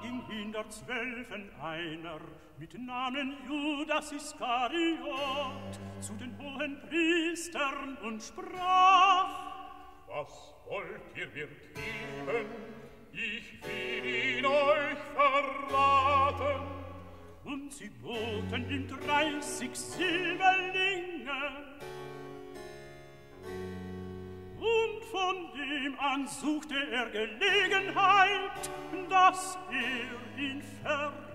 ging hinter 12 einer mit Namen Judas Iskariot zu den hohen Priestern und sprach: Was wollt ihr mir geben? Ich will ihn euch verraten. Und sie boten ihm 30 Silberlinge. Und von dem an suchte er Gelegenheit, dass er ihn verrät.